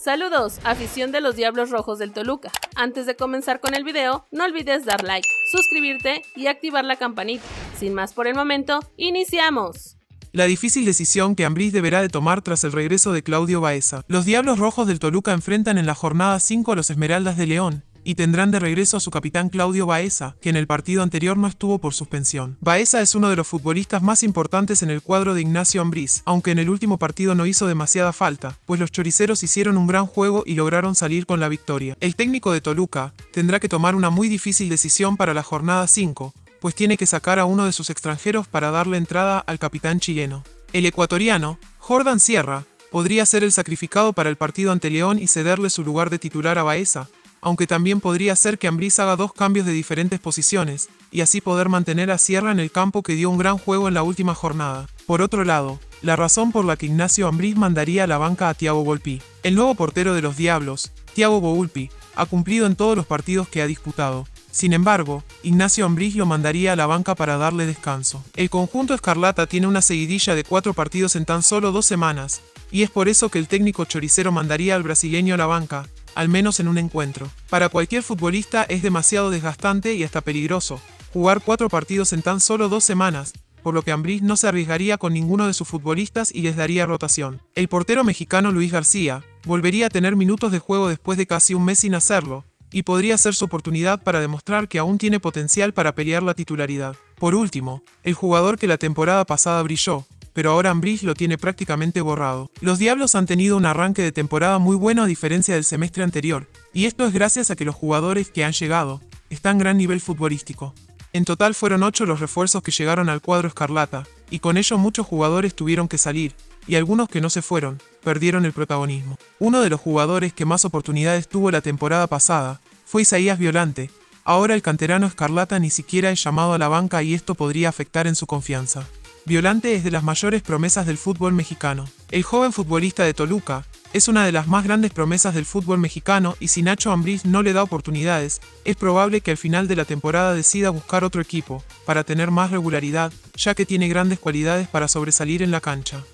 Saludos, afición de los Diablos Rojos del Toluca. Antes de comenzar con el video, no olvides dar like, suscribirte y activar la campanita. Sin más por el momento, ¡iniciamos! La difícil decisión que Ambriz deberá de tomar tras el regreso de Claudio Baeza. Los Diablos Rojos del Toluca enfrentan en la jornada 5 a los Esmeraldas de León, y tendrán de regreso a su capitán Claudio Baeza, que en el partido anterior no estuvo por suspensión. Baeza es uno de los futbolistas más importantes en el cuadro de Ignacio Ambriz, aunque en el último partido no hizo demasiada falta, pues los choriceros hicieron un gran juego y lograron salir con la victoria. El técnico de Toluca tendrá que tomar una muy difícil decisión para la jornada 5, pues tiene que sacar a uno de sus extranjeros para darle entrada al capitán chileno. El ecuatoriano, Jordan Sierra, podría ser el sacrificado para el partido ante León y cederle su lugar de titular a Baeza, aunque también podría ser que Ambriz haga dos cambios de diferentes posiciones, y así poder mantener a Sierra en el campo que dio un gran juego en la última jornada. Por otro lado, la razón por la que Ignacio Ambriz mandaría a la banca a Thiago Volpi. El nuevo portero de los Diablos, Thiago Volpi, ha cumplido en todos los partidos que ha disputado. Sin embargo, Ignacio Ambriz lo mandaría a la banca para darle descanso. El conjunto escarlata tiene una seguidilla de 4 partidos en tan solo 2 semanas, y es por eso que el técnico choricero mandaría al brasileño a la banca, al menos en un encuentro. Para cualquier futbolista es demasiado desgastante y hasta peligroso jugar 4 partidos en tan solo 2 semanas, por lo que Ambriz no se arriesgaría con ninguno de sus futbolistas y les daría rotación. El portero mexicano Luis García volvería a tener minutos de juego después de casi un mes sin hacerlo, y podría ser su oportunidad para demostrar que aún tiene potencial para pelear la titularidad. Por último, el jugador que la temporada pasada brilló, pero ahora Ambriz lo tiene prácticamente borrado. Los Diablos han tenido un arranque de temporada muy bueno a diferencia del semestre anterior, y esto es gracias a que los jugadores que han llegado están a gran nivel futbolístico. En total fueron 8 los refuerzos que llegaron al cuadro escarlata, y con ello muchos jugadores tuvieron que salir, y algunos que no se fueron, perdieron el protagonismo. Uno de los jugadores que más oportunidades tuvo la temporada pasada fue Isaías Violante. Ahora el canterano escarlata ni siquiera es llamado a la banca y esto podría afectar en su confianza. Violante es de las mayores promesas del fútbol mexicano. El joven futbolista de Toluca es una de las más grandes promesas del fútbol mexicano y si Nacho Ambriz no le da oportunidades, es probable que al final de la temporada decida buscar otro equipo para tener más regularidad, ya que tiene grandes cualidades para sobresalir en la cancha.